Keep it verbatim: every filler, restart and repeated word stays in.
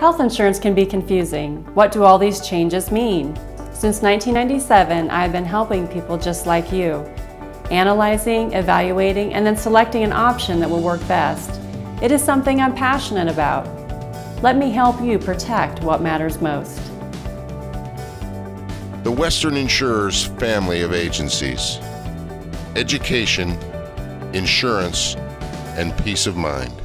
Health insurance can be confusing. What do all these changes mean? Since nineteen ninety-seven, I've been helping people just like you, analyzing, evaluating, and then selecting an option that will work best. It is something I'm passionate about. Let me help you protect what matters most. The Western Insurers family of agencies. Education, insurance, and peace of mind.